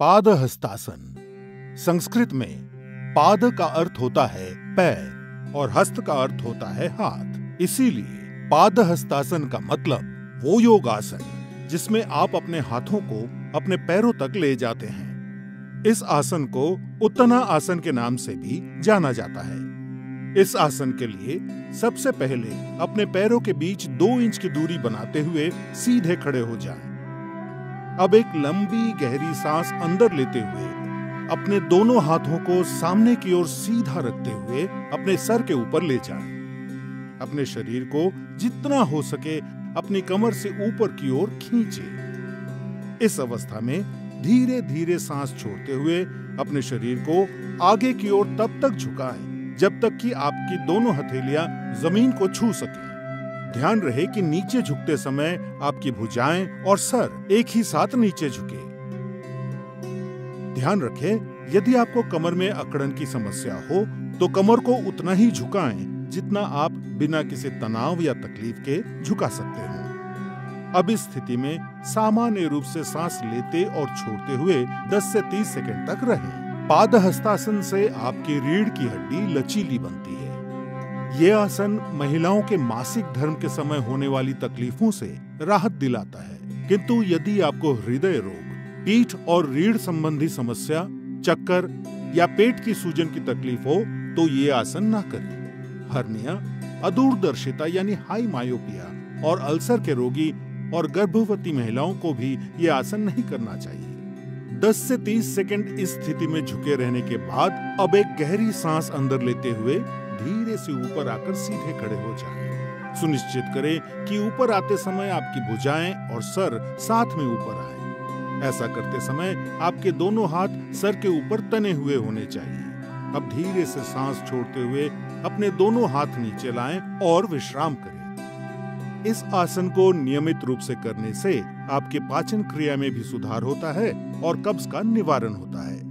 पादहस्तासन। संस्कृत में पाद का अर्थ होता है पैर और हस्त का अर्थ होता है हाथ। इसीलिए पादहस्तासन का मतलब वो योगासन जिसमें आप अपने हाथों को अपने पैरों तक ले जाते हैं। इस आसन को उत्तना आसन के नाम से भी जाना जाता है। इस आसन के लिए सबसे पहले अपने पैरों के बीच 2 इंच की दूरी बनाते हुए सीधे खड़े हो जाएं। अब एक लंबी गहरी सांस अंदर लेते हुए अपने दोनों हाथों को सामने की ओर सीधा रखते हुए अपने सर के ऊपर ले जाएं। अपने शरीर को जितना हो सके अपनी कमर से ऊपर की ओर खींचें। इस अवस्था में धीरे धीरे सांस छोड़ते हुए अपने शरीर को आगे की ओर तब तक झुकाएं जब तक कि आपकी दोनों हथेलियां जमीन को छू सकें। ध्यान रहे कि नीचे झुकते समय आपकी भुजाएं और सर एक ही साथ नीचे झुके। ध्यान रखें, यदि आपको कमर में अकड़न की समस्या हो तो कमर को उतना ही झुकाएं जितना आप बिना किसी तनाव या तकलीफ के झुका सकते हो। अब इस स्थिति में सामान्य रूप से सांस लेते और छोड़ते हुए 10 से 30 सेकंड तक रहें। पादहस्तासन से आपकी रीढ़ की हड्डी लचीली बनती है। ये आसन महिलाओं के मासिक धर्म के समय होने वाली तकलीफों से राहत दिलाता है। किंतु यदि आपको हृदय रोग, पीठ और रीढ़ संबंधी समस्या, चक्कर या पेट की सूजन की तकलीफ हो तो ये आसन ना करें। हर्निया, अदूरदर्शिता यानी हाई मायोपिया और अल्सर के रोगी और गर्भवती महिलाओं को भी ये आसन नहीं करना चाहिए। 10 से 30 सेकंड इस स्थिति में झुके रहने के बाद अब एक गहरी सांस अंदर लेते हुए धीरे से ऊपर आकर सीधे खड़े हो जाएं। सुनिश्चित करें कि ऊपर आते समय आपकी भुजाएं और सर साथ में ऊपर आए। ऐसा करते समय आपके दोनों हाथ सर के ऊपर तने हुए होने चाहिए। अब धीरे से सांस छोड़ते हुए अपने दोनों हाथ नीचे लाएं और विश्राम करें। इस आसन को नियमित रूप से करने से आपके पाचन क्रिया में भी सुधार होता है और कब्ज का निवारण होता है।